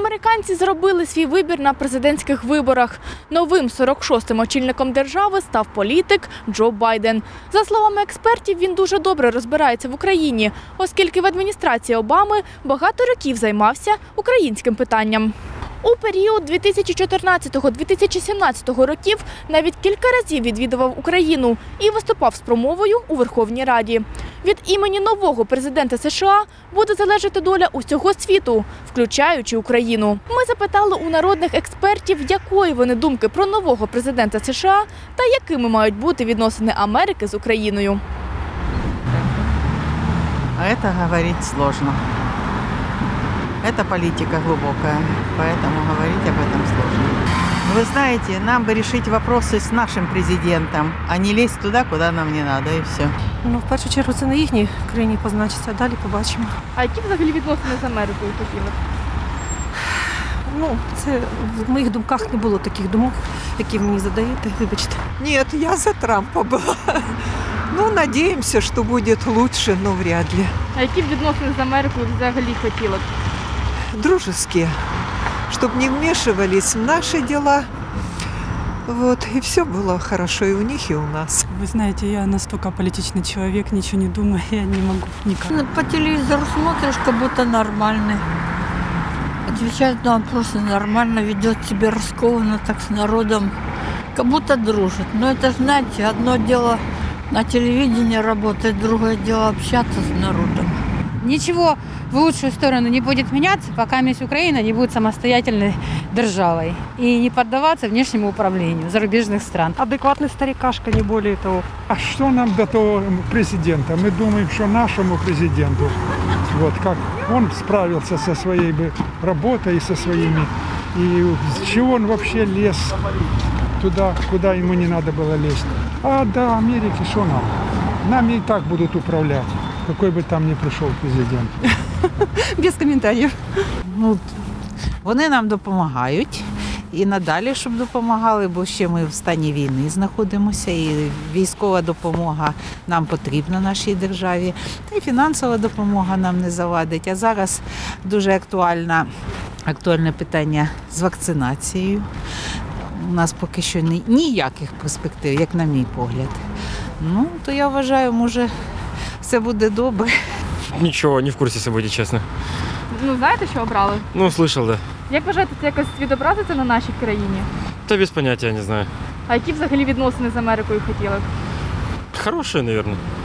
Американці зробили свій вибір на президентських виборах. Новим 46-м очільником держави став політик Джо Байден. За словами експертів, він дуже добре розбирається в Україні, оскільки в адміністрації Обами багато років займався українським питанням. У період 2014-2017 років навіть кілька разів відвідував Україну і виступав з промовою у Верховній Раді. Від імені нового президента США буде залежати доля усього світу, включаючи Україну. Ми запитали у народних експертів, якої вони думки про нового президента США та якими мають бути відносини Америки з Україною. Это говорить сложно. Это политика глубокая, поэтому говорить об этом сложно. Вы знаете, нам бы решить вопросы с нашим президентом, а не лезть туда, куда нам не надо, и все. Ну, в першу чергу, це на їхній країні позначиться, а далі побачимо. А які взагалі відносини з Америкою хотіли? Ну, це в моїх думках не було таких думок, які ви мені задаєте, вибачте. Нет, я за Трампа была. Ну, надеемся, что будет лучше, но вряд ли. А які відносини з Америкою взагалі хотіли? Дружеские. Чтобы не вмешивались в наши дела. Вот, и все было хорошо и у них, и у нас. Вы знаете, я настолько политичный человек, ничего не думаю, я не могу никак. По телевизору смотришь, как будто нормальный. Отвечает на вопросы нормально, ведет себя раскованно, так с народом. Как будто дружит. Но это, знаете, одно дело на телевидении работает, другое дело общаться с народом. Ничего в лучшую сторону не будет меняться, пока Украина не будет самостоятельной державой и не поддаваться внешнему управлению зарубежных стран. Адекватний старикашка, не более того. А что нам до того президента? Мы думаем, что нашему президенту, вот как он справился со своей бы работой и со своими, и с чего он вообще лез туда, куда ему не надо было лезть. А до Америки что нам? Нами и так будут управлять, какой бы там ни пришел президент. Без комментариев. Ну, вони нам допомагають і надалі, щоб допомагали, бо ще ми в стані війни знаходимося, і військова допомога нам потрібна нашій державі, та й фінансова допомога нам не завадить. А зараз дуже актуальне питання з вакцинацією. У нас поки що ніяких перспектив, як на мій погляд. Ну, то я вважаю, може, все буде добре. Ничего, не в курсе событий, честно. Ну, знаєте, що обрали? Ну, слышал, да. Як вважаєте, це якось відобразиться на нашій країні? Да без понятия, не знаю. А які взагалі відносини з Америкою хотіли? Хорошие, наверное.